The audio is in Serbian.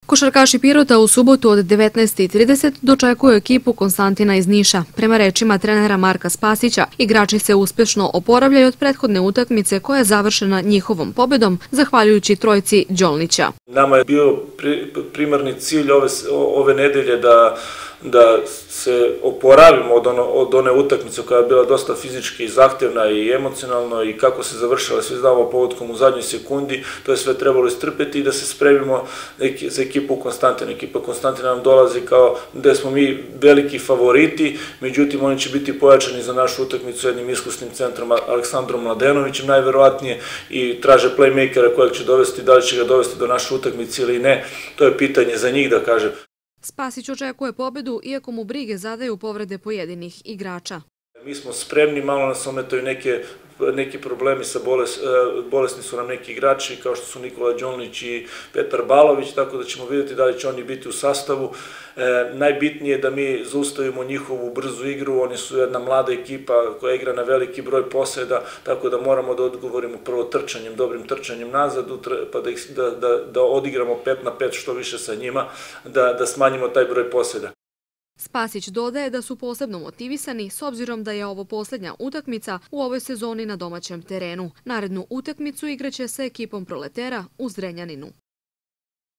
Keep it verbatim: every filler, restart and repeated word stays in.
Košarkaši Pirota u subotu od devetnaest i trideset dočekuju ekipu Konstantina iz Niša. Prema rečima trenera Marka Spasića, igrači se uspešno oporavljaju od prethodne utakmice koja je završena njihovom pobedom, zahvaljujući trojci Đolnića. Nama je bio primarni cilj ove, ove nedelje da da se oporavimo od, ono, od one utakmice koja je bila dosta fizički zahtevna i emocionalno i kako se završila, svi znamo povodkom u zadnjoj sekundi, to je sve trebalo istrpeti i da se spremimo neki, za ekipu Konstantina. Ekipa Konstantina nam dolazi kao gde smo mi veliki favoriti, međutim oni će biti pojačani za našu utakmicu jednim iskusnim centrom Aleksandrom Mladenovićem najverovatnije i traže playmakera kojeg će dovesti, da li će ga dovesti do naše utakmice ili ne, to je pitanje za njih da kažem. Spasić očekuje pobedu, iako mu brige zadaju povrede pojedinih igrača. Mi smo spremni, malo nas ometaju neke, neki problemi sa boles, bolesni su nam neki igrači kao što su Nikola Đolnić i Petar Balović, tako da ćemo vidjeti da li će oni biti u sastavu. E, najbitnije je da mi zaustavimo njihovu brzu igru, oni su jedna mlada ekipa koja igra na veliki broj poseda, tako da moramo da odgovorimo prvo trčanjem, dobrim trčanjem nazad, pa da, ih, da, da, da odigramo pet na pet što više sa njima, da, da smanjimo taj broj poseda. Spasić dodaje da su posebno motivisani s obzirom da je ovo poslednja utakmica u ovoj sezoni na domaćem terenu. Narednu utakmicu igraće sa ekipom Proletera u Zrenjaninu.